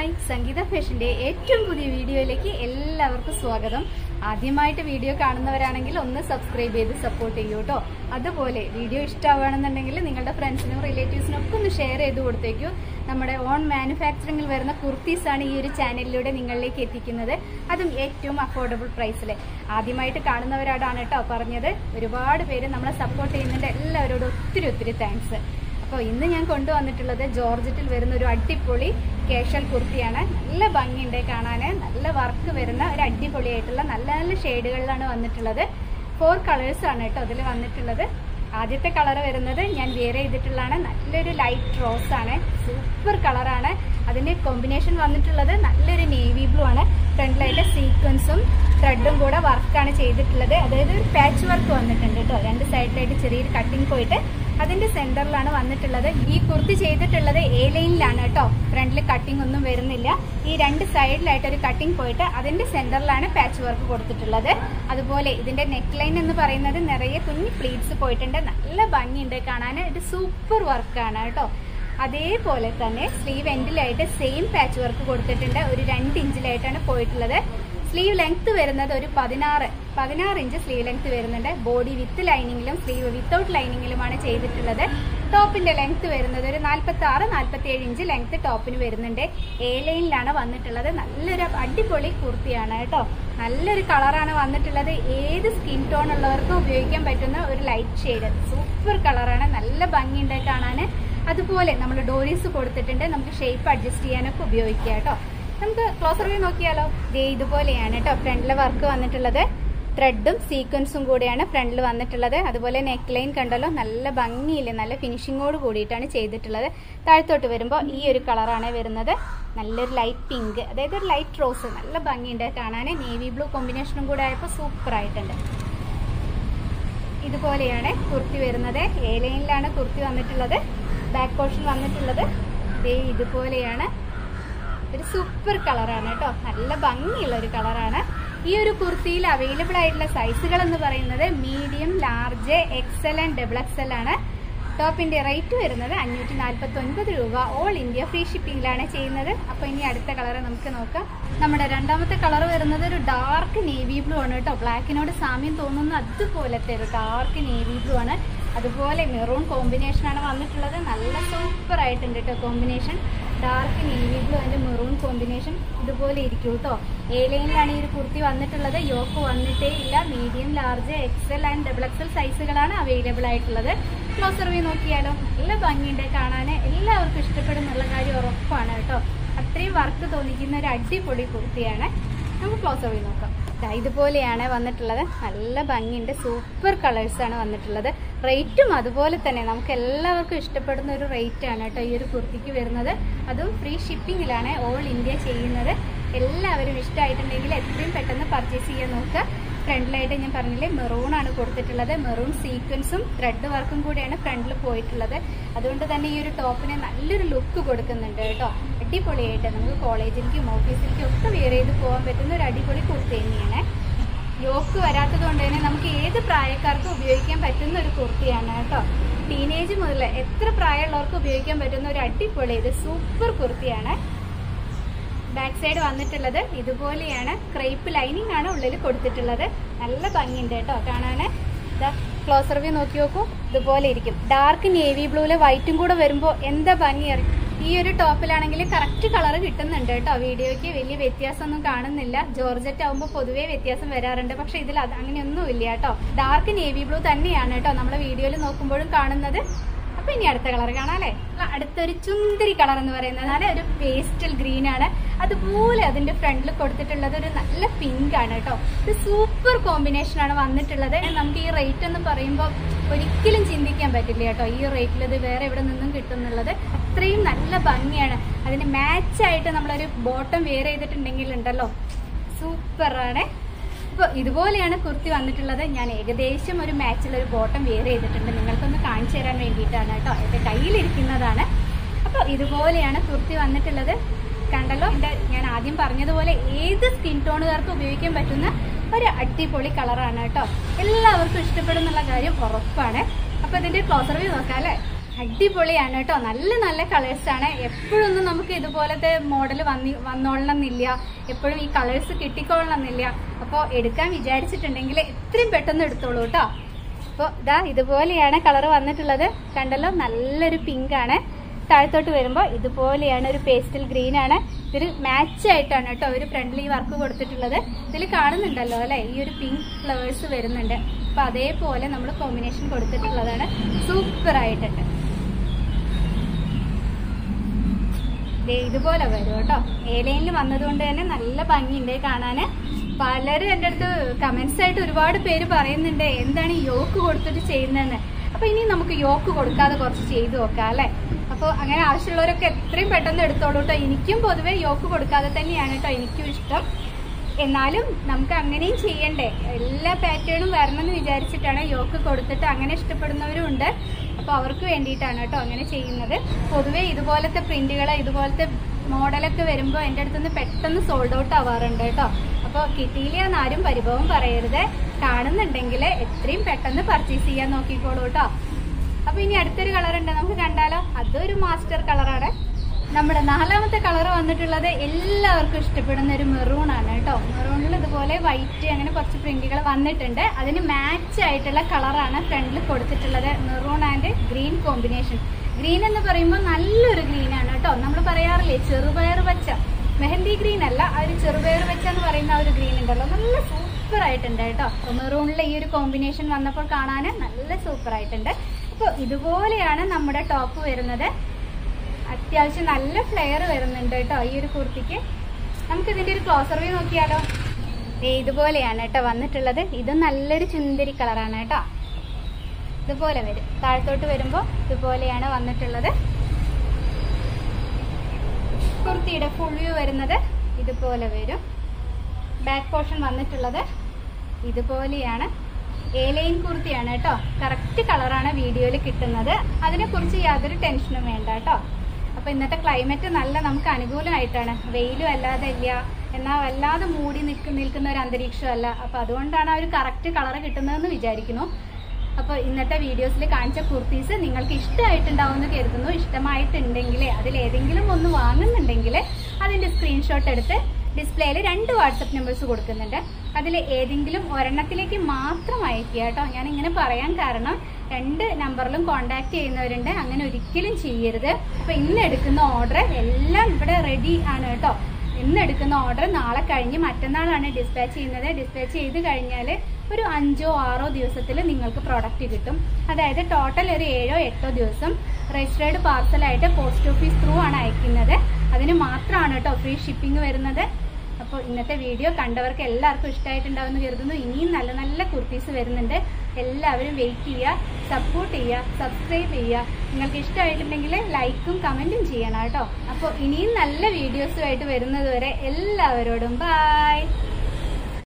Hi സംഗീത ഫാഷന്റെ ഏറ്റവും പുതിയ വീഡിയോയിലേക്ക് എല്ലാവർക്കും സ്വാഗതം. ആദ്യമായിട്ട് വീഡിയോ കാണുന്നവരാണെങ്കിൽ ഒന്ന് സബ്സ്ക്രൈബ് ചെയ്ത് സപ്പോർട്ട് ചെയ്യൂ കേട്ടോ. അതുപോലെ വീഡിയോ ഇഷ്ടമാവുകയാണെന്നുണ്ടെങ്കിൽ നിങ്ങളുടെ ഫ്രണ്ട്സിനും റിലേറ്റീവ്സിനും ഒക്കെ ഒന്ന് ഷെയർ ചെയ്ത് കൊടുത്തേക്കൂ. നമ്മുടെ ഓൺ മാനുഫാക്ചറിംഗിൽ വരുന്ന കുർത്തീസ് ആണ് ഈ ഒരു ചാനലിലൂടെ നിങ്ങളിലേക്ക് എത്തിക്കുന്നത്, അതും ഏറ്റവും അഫോർഡബിൾ പ്രൈസിൽ. ആദ്യമായിട്ട് കാണുന്നവരോടാണ് കേട്ടോ പറഞ്ഞത്. ഒരുപാട് പേര് നമ്മളെ സപ്പോർട്ട് ചെയ്യുന്നുണ്ട്. എല്ലാവരോടും ഒത്തിരി താങ്ക്സ്. അപ്പോൾ ഇന്ന് ഞാൻ കൊണ്ടുവന്നിട്ടുള്ളത് ജോർജറ്റിൽ വരുന്ന ഒരു അടിപൊളി കാഷ്വൽ കുർത്തിയാണ്. നല്ല ഭംഗിയുണ്ട് കാണാൻ, നല്ല വർക്ക് വരുന്ന ഒരു അടിപൊളിയായിട്ടുള്ള നല്ല നല്ല ഷെയ്ഡുകളിലാണ് വന്നിട്ടുള്ളത്. 4 കളേഴ്സ് ആണ് കേട്ടോ അതിൽ വന്നിട്ടുള്ളത്. ആദ്യത്തെ കളർ വരുന്നത് ഞാൻ വെയർ ചെയ്തിട്ടുള്ളതാണ്. നല്ലൊരു ലൈറ്റ് റോസ് ആണ്, സൂപ്പർ കളറാണ്. അതിന്റെ കോമ്പിനേഷൻ വന്നിട്ടുള്ളത് നല്ലൊരു നേവി ബ്ലൂ ആണ്. ഫ്രണ്ടിലായിട്ട് സീക്വൻസും ത്രെഡും കൂടെ വർക്കാണ് ചെയ്തിട്ടുള്ളത്. അതായത് ഒരു പാച്ച് വർക്ക് വന്നിട്ടുണ്ട് കേട്ടോ. 2 സൈഡിലായിട്ട് ചെറിയൊരു കട്ടിങ് പോയിട്ട് അതിന്റെ സെന്ററിലാണ് വന്നിട്ടുള്ളത്. ഈ കുർത്തി ചെയ്തിട്ടുള്ളത് A ലൈനിലാണ് കേട്ടോ. ഫ്രണ്ടിൽ കട്ടിംഗ് ഒന്നും വരുന്നില്ല. ഈ 2 സൈഡിലായിട്ട് ഒരു കട്ടിംഗ് പോയിട്ട് അതിന്റെ സെന്ററിലാണ് പാച്ച് വർക്ക് കൊടുത്തിട്ടുള്ളത്. അതുപോലെ ഇതിന്റെ നെക്ക് ലൈൻ എന്ന് പറയുന്നത് നിറയെ കുഞ്ഞി പ്ലീറ്റ്സ് പോയിട്ടുണ്ട്. നല്ല ഭംഗിയുണ്ട് കാണാൻ. ഇത് സൂപ്പർ വർക്കാണ് കേട്ടോ. അതേപോലെ തന്നെ സ്ലീവ് എൻഡിലായിട്ട് സെയിം പാച്ച് വർക്ക് കൊടുത്തിട്ടുണ്ട്. ഒരു 2 ഇഞ്ചിലായിട്ടാണ് പോയിട്ടുള്ളത്. സ്ലീവ് ലെങ്ത് വരുന്നത് ഒരു 16 ഇഞ്ച് സ്ലീവ് ലെങ്ത് വരുന്നുണ്ട്. ബോഡി വിത്ത് ലൈനിങ്ങിലും സ്ലീവ് വിത്തൗട്ട് ലൈനിങ്ങിലുമാണ് ചെയ്തിട്ടുള്ളത്. ടോപ്പിന്റെ ലെങ്ത് വരുന്നത് ഒരു 46-47 ഇഞ്ച് ലെങ്ത് ടോപ്പിന് വരുന്നുണ്ട്. A ലൈനിലാണ് വന്നിട്ടുള്ളത്. നല്ലൊരു അടിപൊളി കുർത്തിയാണ് കേട്ടോ. നല്ലൊരു കളറാണ് വന്നിട്ടുള്ളത്. ഏത് സ്കിൻ ടോൺ ഉള്ളവർക്കും ഉപയോഗിക്കാൻ പറ്റുന്ന ഒരു ലൈറ്റ് ഷെയ്ഡ് സൂപ്പർ കളറാണ്. നല്ല ഭംഗിയുണ്ട് കാണാൻ. അതുപോലെ നമ്മൾ ഡോരീസ് കൊടുത്തിട്ടുണ്ട്. നമുക്ക് ഷേപ്പ് അഡ്ജസ്റ്റ് ചെയ്യാനൊക്കെ ഉപയോഗിക്കാം കേട്ടോ. നമുക്ക് ക്ലോസർ വ്യൂ നോക്കിയാലോ. ഇതുപോലെയാണ് കേട്ടോ ഫ്രണ്ടിലെ വർക്ക് വന്നിട്ടുള്ളത്. ത്രെഡും സീക്വൻസും കൂടിയാണ് ഫ്രണ്ടിൽ വന്നിട്ടുള്ളത്. അതുപോലെ നെക്ക് ലൈൻ കണ്ടല്ലോ, നല്ല ഭംഗിയില്ലേ, നല്ല ഫിനിഷിങ്ങോട് കൂടിയിട്ടാണ് ചെയ്തിട്ടുള്ളത്. താഴത്തോട്ട് വരുമ്പോൾ ഈ ഒരു കളറാണ് വരുന്നത്. നല്ലൊരു ലൈറ്റ് പിങ്ക്, അതായത് ഒരു ലൈറ്റ് റോസ്. നല്ല ഭംഗിയുണ്ട് കാണാൻ. നേവി ബ്ലൂ കോമ്പിനേഷനും കൂടെ ആയപ്പോൾ സൂപ്പർ ആയിട്ടുണ്ട്. ഇതുപോലെയാണ് കുർത്തി വരുന്നത്. A ലൈനിലാണ് കുർത്തി വന്നിട്ടുള്ളത്. ബാക്ക് പോർഷൻ വന്നിട്ടുള്ളത് ഇതുപോലെയാണ്. ഒരു സൂപ്പർ കളറാണ് കേട്ടോ. നല്ല ഭംഗിയുള്ള ഒരു കളറാണ്. ഈ ഒരു കുർത്തിയിൽ അവൈലബിൾ ആയിട്ടുള്ള സൈസുകൾ എന്ന് പറയുന്നത് medium, large, XL and XXL ആണ്. ടോപ്പിന്റെ റേറ്റ് വരുന്നത് 549 രൂപ. ഓൾ ഇന്ത്യ ഫ്രീ ഷിപ്പിംഗിലാണ് ചെയ്യുന്നത്. അപ്പൊ ഇനി അടുത്ത കളർ നമുക്ക് നോക്കാം. നമ്മുടെ രണ്ടാമത്തെ കളർ വരുന്നത് ഒരു ഡാർക്ക് നേവി ബ്ലൂ ആണ് കേട്ടോ. ബ്ലാക്കിനോട് സാമ്യം തോന്നുന്ന അതുപോലത്തെ ഒരു ഡാർക്ക് നേവി ബ്ലൂ ആണ്. അതുപോലെ മെറൂൺ കോമ്പിനേഷൻ ആണ് വന്നിട്ടുള്ളത്. നല്ല സൂപ്പർ ആയിട്ടുണ്ട് കേട്ടോ combination. Dark navy blue and maroon combination ഇതുപോലെ ഇരിക്കും കേട്ടോ. A ലൈനിലാണ് ഈ ഒരു കുർത്തി വന്നിട്ടുള്ളത്. യോക്ക് വന്നിട്ടേ ഇല്ല. Medium, large, XL and XXL സൈസുകളാണ് അവൈലബിൾ ആയിട്ടുള്ളത്. ക്ലോസർ വ്യൂ നോക്കിയാലോ. നല്ല ഭംഗിയുണ്ട് കാണാൻ. എല്ലാവർക്കും ഇഷ്ടപ്പെടുന്നുള്ള കാര്യം ഉറപ്പാണ് കേട്ടോ. അത്രയും വർക്ക് തോന്നിക്കുന്ന ഒരു അടിപൊളി കുർത്തിയാണ്. നമുക്ക് ക്ലോസർ വ്യൂ നോക്കാം. ഇതുപോലെയാണ് വന്നിട്ടുള്ളത്. നല്ല ഭംഗിയുണ്ട്. സൂപ്പർ കളേഴ്സാണ് വന്നിട്ടുള്ളത്. റേറ്റും അതുപോലെ തന്നെ നമുക്ക് എല്ലാവർക്കും ഇഷ്ടപ്പെടുന്ന ഒരു റേറ്റ് ആണ് കേട്ടോ ഈ ഒരു കുർത്തിക്ക് വരുന്നത്. അതും ഫ്രീ ഷിപ്പിങ്ങിലാണ് ഓൾ ഇന്ത്യ ചെയ്യുന്നത്. എല്ലാവരും ഇഷ്ടമായിട്ടുണ്ടെങ്കിൽ എത്രയും പെട്ടെന്ന് പർച്ചേസ് ചെയ്യാൻ നോക്കുക. ഫ്രണ്ടിലായിട്ട് ഞാൻ പറഞ്ഞില്ലേ മെറൂൺ ആണ് കൊടുത്തിട്ടുള്ളത്. മെറൂൺ സീക്വൻസും ത്രെഡ് വർക്കും കൂടിയാണ് ഫ്രണ്ടിൽ പോയിട്ടുള്ളത്. അതുകൊണ്ട് തന്നെ ഈ ഒരു ടോപ്പിന് നല്ലൊരു ലുക്ക് കൊടുക്കുന്നുണ്ട് കേട്ടോ. അടിപൊളിയായിട്ട് നമുക്ക് കോളേജിലേക്കും ഓഫീസിലേക്കും ഒക്കെ വെയർ ചെയ്ത് പോകാൻ പറ്റുന്ന ഒരു അടിപൊളി കുർത്തി തന്നെയാണ്. യോക്ക് വരാത്തത് കൊണ്ട് തന്നെ നമുക്ക് ഏത് പ്രായക്കാർക്കും ഉപയോഗിക്കാൻ പറ്റുന്ന ഒരു കുർത്തിയാണ് കേട്ടോ. ടീനേജ് മുതൽ എത്ര പ്രായമുള്ളവർക്കും ഉപയോഗിക്കാൻ പറ്റുന്ന ഒരു അടിപൊളി ഇത് സൂപ്പർ കുർത്തിയാണ്. ബാക്ക് സൈഡ് വന്നിട്ടുള്ളത് ഇതുപോലെയാണ്. ക്രേപ്പ് ലൈനിങ് ആണ് ഉള്ളിൽ കൊടുത്തിട്ടുള്ളത്. നല്ല ഭംഗിയുണ്ട് കേട്ടോ കാണാന്. ക്ലോസർ വ്യൂ നോക്കി നോക്കൂ. ഇതുപോലെ ഇരിക്കും. ഡാർക്ക് നേവി ബ്ലൂവിലെ വൈറ്റും കൂടെ വരുമ്പോൾ എന്താ ഭംഗിയാണ്. ഈ ഒരു ടോപ്പിലാണെങ്കിൽ കറക്റ്റ് കളർ കിട്ടുന്നുണ്ട് കേട്ടോ. വീഡിയോയ്ക്ക് വലിയ വ്യത്യാസമൊന്നും കാണുന്നില്ല. ജോർജറ്റ് ആകുമ്പോൾ പൊതുവേ വ്യത്യാസം വരാറുണ്ട്. പക്ഷെ ഇതിൽ അങ്ങനെയൊന്നും ഇല്ല കേട്ടോ. ഡാർക്ക് നേവി ബ്ലൂ തന്നെയാണ് കേട്ടോ നമ്മളെ വീഡിയോയിൽ നോക്കുമ്പോഴും കാണുന്നത്. അപ്പൊ ഇനി അടുത്ത കളർ കാണാം അല്ലെ. അടുത്തൊരു ചുന്തിരി കളർ എന്ന് പറയുന്നത് ഒരു പേസ്റ്റൽ ഗ്രീൻ ആണ്. അതുപോലെ അതിന്റെ ഫ്രണ്ടിൽ കൊടുത്തിട്ടുള്ളത് ഒരു നല്ല പിങ്ക് ആണ് കേട്ടോ. ഇത് സൂപ്പർ കോമ്പിനേഷൻ ആണ് വന്നിട്ടുള്ളത്. നമുക്ക് ഈ റേറ്റ് എന്ന് പറയുമ്പോൾ ഒരിക്കലും ചിന്തിക്കാൻ പറ്റില്ല കേട്ടോ. ഈ റേറ്റിൽ ഇത് വേറെ എവിടെ നിന്നും കിട്ടുന്നുള്ളത്. അത്രയും നല്ല ഭംഗിയാണ്. അതിന് മാച്ചായിട്ട് നമ്മളൊരു ബോട്ടം വെയർ ചെയ്തിട്ടുണ്ടെങ്കിൽ ഉണ്ടല്ലോ സൂപ്പറാണ്. അപ്പോൾ ഇതുപോലെയാണ് കുർത്തി വന്നിട്ടുള്ളത്. ഞാൻ ഏകദേശം ഒരു മാച്ചിലൊരു ബോട്ടം വെയർ ചെയ്തിട്ടുണ്ട്. നിങ്ങൾക്കൊന്ന് കാണിച്ചു തരാൻ വേണ്ടിയിട്ടാണ് കേട്ടോ. എൻ്റെ കയ്യിലിരിക്കുന്നതാണ്. അപ്പോൾ ഇതുപോലെയാണ് കുർത്തി വന്നിട്ടുള്ളത്. കണ്ടല്ലോ. ഞാൻ ആദ്യം പറഞ്ഞതുപോലെ ഏത് സ്കിൻ ടോണുകാർക്ക് ഉപയോഗിക്കാൻ പറ്റുന്ന ഒരു അടിപൊളി കളറാണ് കേട്ടോ. എല്ലാവർക്കും ഇഷ്ടപ്പെടുന്നുള്ള കാര്യം ഉറപ്പാണ്. അപ്പോൾ ഇതിന്റെ ക്ലോസർ വ്യൂ നോക്കാം അല്ലേ. അടിപൊളിയാണ് കേട്ടോ. നല്ല നല്ല കളേഴ്സ് ആണ്. എപ്പോഴൊന്നും നമുക്ക് ഇതുപോലത്തെ മോഡൽ വന്നോളണമെന്നില്ല, എപ്പോഴും ഈ കളേഴ്സ് കിട്ടിക്കൊള്ളണമെന്നില്ല. അപ്പോൾ എടുക്കാൻ വിചാരിച്ചിട്ടുണ്ടെങ്കിൽ എത്രയും പെട്ടെന്ന് എടുത്തോളൂ കേട്ടോ. അപ്പോൾ ഇതാ ഇതുപോലെയാണ് കളർ വന്നിട്ടുള്ളത്. കണ്ടല്ലോ, നല്ലൊരു പിങ്ക് ആണ്. താഴത്തോട്ട് വരുമ്പോൾ ഇതുപോലെയാണ്, ഒരു പേസ്റ്റൽ ഗ്രീൻ ആണ്. ഇതൊരു മാച്ച് ആയിട്ടാണ് കേട്ടോ ഒരു ഫ്രണ്ടിൽ ഈ വർക്ക് കൊടുത്തിട്ടുള്ളത്. ഇതിൽ കാണുന്നുണ്ടല്ലോ അല്ലെ, ഈ ഒരു പിങ്ക് ഫ്ലവേഴ്സ് വരുന്നുണ്ട്. അപ്പൊ അതേപോലെ നമ്മൾ കോമ്പിനേഷൻ കൊടുത്തിട്ടുള്ളതാണ്. സൂപ്പർ ആയിട്ടുണ്ട്. ഇതുപോലെ വരും കേട്ടോ. A-ലൈനിൽ വന്നതുകൊണ്ട് തന്നെ നല്ല ഭംഗിയുണ്ട് കാണാന്. പലരും എൻ്റെ അടുത്ത് കമന്റ്സ് ആയിട്ട് ഒരുപാട് പേര് പറയുന്നുണ്ട് എന്താണ് യോക്ക് കൊടുത്തിട്ട് ചെയ്യുന്നതെന്ന്. അപ്പൊ ഇനി നമുക്ക് യോക്ക് കൊടുക്കാതെ കുറച്ച് ചെയ്തു നോക്കാം അല്ലെ. അപ്പോൾ അങ്ങനെ ആവശ്യമുള്ളവരൊക്കെ എത്രയും പെട്ടെന്ന് എടുത്തോളൂ കേട്ടോ. എനിക്കും പൊതുവെ യോക്ക് കൊടുക്കാതെ തന്നെയാണ് കേട്ടോ എനിക്കും ഇഷ്ടം. എന്നാലും നമുക്ക് അങ്ങനെയും ചെയ്യണ്ടേ, എല്ലാ പാറ്റേണും വരണമെന്ന് വിചാരിച്ചിട്ടാണ് യോക്ക് കൊടുത്തിട്ട് അങ്ങനെ ഇഷ്ടപ്പെടുന്നവരും ഉണ്ട്. അപ്പോൾ അവർക്ക് വേണ്ടിയിട്ടാണ് കേട്ടോ അങ്ങനെ ചെയ്യുന്നത്. പൊതുവെ ഇതുപോലത്തെ പ്രിന്റുകൾ, ഇതുപോലത്തെ മോഡലൊക്കെ വരുമ്പോൾ എൻ്റെ അടുത്തുനിന്ന് പെട്ടെന്ന് സോൾഡ് ഔട്ട് ആവാറുണ്ട് കേട്ടോ. അപ്പോൾ കിട്ടിയില്ല എന്നാരും പരിഭവം പറയരുത്. കാണുന്നുണ്ടെങ്കിൽ എത്രയും പെട്ടെന്ന് പർച്ചേസ് ചെയ്യാൻ നോക്കിക്കോളൂ കേട്ടോ. അപ്പൊ ഇനി അടുത്തൊരു കളർ ഉണ്ട്, നമുക്ക് കണ്ടാലോ. അതൊരു മാസ്റ്റർ കളറാണ്. നമ്മുടെ 4ാമത്തെ കളർ വന്നിട്ടുള്ളത് എല്ലാവർക്കും ഇഷ്ടപ്പെടുന്ന ഒരു മെറൂൺ ആണ് കേട്ടോ. മെറൂണിൽ ഇതുപോലെ വൈറ്റ് അങ്ങനെ കുറച്ച് പ്രിന്റുകൾ വന്നിട്ടുണ്ട്. അതിന് മാച്ച് ആയിട്ടുള്ള കളറാണ് ഫ്രണ്ടിൽ കൊടുത്തിട്ടുള്ളത്. Maroon and green combination. Green എന്ന് പറയുമ്പോൾ നല്ലൊരു ഗ്രീൻ ആണ് കേട്ടോ. നമ്മൾ പറയാറില്ലേ ചെറുപയർ പച്ച, മെഹന്തി ഗ്രീൻ അല്ല, ആ ഒരു ചെറുപയർ പച്ച എന്ന് പറയുന്ന ആ ഒരു ഗ്രീൻ ഉണ്ടല്ലോ, നല്ല സൂപ്പർ ആയിട്ടുണ്ട് കേട്ടോ. മെറൂണിലെ ഈ ഒരു കോമ്പിനേഷൻ വന്നപ്പോൾ കാണാൻ നല്ല സൂപ്പർ ആയിട്ടുണ്ട്. അപ്പോൾ ഇതുപോലെയാണ് നമ്മുടെ ടോപ്പ് വരുന്നത്. അത്യാവശ്യം നല്ല ഫ്ലെയർ വരുന്നുണ്ട് കേട്ടോ ഈ ഒരു കുർത്തിക്ക്. നമുക്ക് ഇതിന്റെ ഒരു ക്ലോസർ വ്യൂ നോക്കിയാലോ. ഇതുപോലെയാണ് കേട്ടോ വന്നിട്ടുള്ളത്. ഇത് നല്ലൊരു ചുന്ദരി കളറാണ് കേട്ടോ. ഇതുപോലെ വരും. താഴത്തോട്ട് വരുമ്പോൾ ഇതുപോലെയാണ് വന്നിട്ടുള്ളത്. കുർത്തിയുടെ ഫുൾ വ്യൂ വരുന്നത് ഇതുപോലെ വരും. ബാക്ക് പോർഷൻ വന്നിട്ടുള്ളത് ഇതുപോലെയാണ്. A-ലൈൻ കുർത്തിയാണ് കേട്ടോ. കറക്റ്റ് കളറാണ് വീഡിയോയിൽ കിട്ടുന്നത്. അതിനെക്കുറിച്ച് യാതൊരു ടെൻഷനും വേണ്ട കേട്ടോ. അപ്പൊ ഇന്നത്തെ ക്ലൈമറ്റ് നല്ല നമുക്ക് അനുകൂലമായിട്ടാണ്. വെയിലും അല്ലാതെ ഇല്ല, എന്നാൽ വല്ലാതെ മൂടി നിൽക്കുന്ന ഒരു അന്തരീക്ഷമല്ല. അപ്പൊ അതുകൊണ്ടാണ് ആ ഒരു കറക്റ്റ് കളർ കിട്ടുന്നതെന്ന് വിചാരിക്കുന്നു. അപ്പോൾ ഇന്നത്തെ വീഡിയോസിൽ കാണിച്ച കുർത്തീസ് നിങ്ങൾക്ക് ഇഷ്ടമായിട്ടുണ്ടാവുമെന്ന് കരുതുന്നു. ഇഷ്ടമായിട്ടുണ്ടെങ്കിൽ അതിലേതെങ്കിലും ഒന്ന് വാങ്ങുന്നുണ്ടെങ്കിൽ അതിന്റെ സ്ക്രീൻഷോട്ട് എടുത്ത് ഡിസ്പ്ലേയിൽ 2 വാട്സപ്പ് നമ്പേഴ്സ് കൊടുക്കുന്നുണ്ട്. അതിൽ ഏതെങ്കിലും ഒരെണ്ണത്തിലേക്ക് മാത്രം അയക്കുക കേട്ടോ. ഞാൻ ഇങ്ങനെ പറയാൻ കാരണം 2 നമ്പറിലും കോണ്ടാക്ട് ചെയ്യുന്നവരുണ്ട്. അങ്ങനെ ഒരിക്കലും ചെയ്യരുത്. അപ്പൊ ഇന്ന് എടുക്കുന്ന ഓർഡർ എല്ലാം ഇവിടെ റെഡി ആണ് കേട്ടോ. ഇന്ന് എടുക്കുന്ന ഓർഡർ നാളെ കഴിഞ്ഞ് മറ്റന്നാളാണ് ഡിസ്പാച്ച് ചെയ്യുന്നത്. ഡിസ്പാച്ച് ചെയ്ത് കഴിഞ്ഞാൽ ഒരു 5-6 ദിവസത്തിൽ നിങ്ങൾക്ക് പ്രോഡക്റ്റ് കിട്ടും. അതായത് ടോട്ടൽ ഒരു 7-8 ദിവസം. രജിസ്റ്റേർഡ് പാർസലായിട്ട് പോസ്റ്റ് ഓഫീസ് ത്രൂ ആണ് അയക്കുന്നത്. അതിന് മാത്രമാണ് കേട്ടോ ഫ്രീ ഷിപ്പിംഗ് വരുന്നത്. അപ്പോൾ ഇന്നത്തെ വീഡിയോ കണ്ടവർക്ക് എല്ലാവർക്കും ഇഷ്ടമായിട്ടുണ്ടാവുമെന്ന് കരുതുന്നു. ഇനിയും നല്ല നല്ല കുർത്തീസ് വരുന്നുണ്ട്. എല്ലാവരും വെയിറ്റ് ചെയ്യുക, സപ്പോർട്ട് ചെയ്യുക, സബ്സ്ക്രൈബ് ചെയ്യുക. നിങ്ങൾക്ക് ഇഷ്ടമായിട്ടുണ്ടെങ്കിൽ ലൈക്കും കമന്റും ചെയ്യണം കേട്ടോ. അപ്പോൾ ഇനിയും നല്ല വീഡിയോസുമായിട്ട് വരുന്നത് വരെ എല്ലാവരോടും ബൈ.